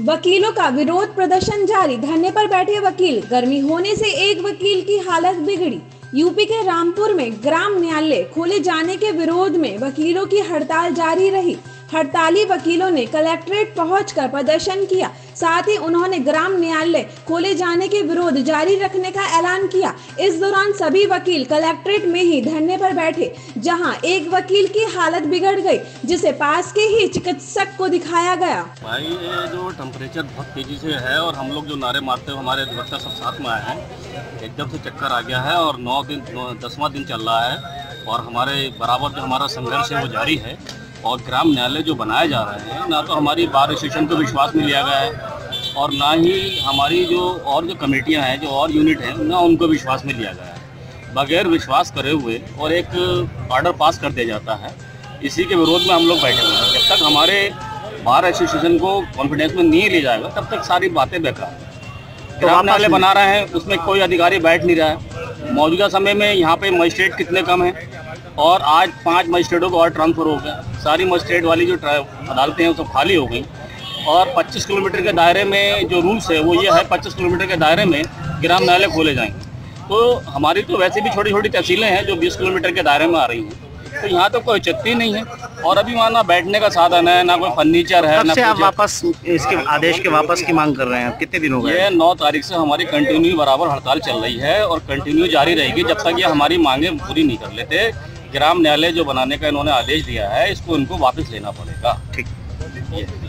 वकीलों का विरोध प्रदर्शन जारी, धरने पर बैठे वकील। गर्मी होने से एक वकील की हालत बिगड़ी। यूपी के रामपुर में ग्राम न्यायालय खोले जाने के विरोध में वकीलों की हड़ताल जारी रही। हड़ताली वकीलों ने कलेक्ट्रेट पहुंचकर प्रदर्शन किया। साथ ही उन्होंने ग्राम न्यायालय खोले जाने के विरोध जारी रखने का ऐलान किया। इस दौरान सभी वकील कलेक्ट्रेट में ही धरने पर बैठे, जहां एक वकील की हालत बिगड़ गई, जिसे पास के ही चिकित्सक को दिखाया गया। भाई ये जो टेम्परेचर बहुत तेजी से है और हम लोग जो नारे मारते हुए हमारे अधिवक्ता सब साथ में आए हैं, एकदम से चक्कर आ गया है और 10वां दिन चल रहा है और हमारे बराबर जो हमारा संघर्ष है वो जारी है। और ग्राम न्यायालय जो बनाए जा रहे हैं, ना तो हमारी बार एसोसिएशन को विश्वास में लिया गया है और ना ही हमारी जो कमेटियां हैं, जो और यूनिट हैं, ना उनको विश्वास में लिया गया है। बगैर विश्वास करे हुए और एक ऑर्डर पास कर दिया जाता है, इसी के विरोध में हम लोग बैठे हुए हैं। जब तक हमारे बार एसोसिएशन को कॉन्फिडेंस में नहीं लिया जाएगा, तब तक सारी बातें बेकार हैं। ग्राम न्यायालय बना रहे हैं, उसमें कोई अधिकारी बैठ नहीं रहा है। मौजूदा समय में यहाँ पे मजिस्ट्रेट कितने कम हैं और आज 5 मजिस्ट्रेटों को और ट्रांसफ़र हो गया। सारी मजिस्ट्रेट वाली जो अदालतें हैं वो सब खाली हो गई और 25 किलोमीटर के दायरे में जो रूल्स है वो ये है, 25 किलोमीटर के दायरे में ग्राम न्यायालय खोले जाएंगे। तो हमारी तो वैसे भी छोटी छोटी तहसीलें हैं जो 20 किलोमीटर के दायरे में आ रही हैं, तो यहाँ तो कोई औचित्य नहीं है। और अभी वहाँ ना बैठने का साधन है, ना कोई फर्नीचर है, ना आप वापस इसके आदेश के वापस की मांग कर रहे हैं। कितने दिन हो गए? ये 9 तारीख से हमारी कंटिन्यू बराबर हड़ताल चल रही है और कंटिन्यू जारी रहेगी जब तक ये हमारी मांगे पूरी नहीं कर लेते। ग्राम न्यायालय जो बनाने का इन्होंने आदेश दिया है, इसको इनको वापस लेना पड़ेगा। ठीक।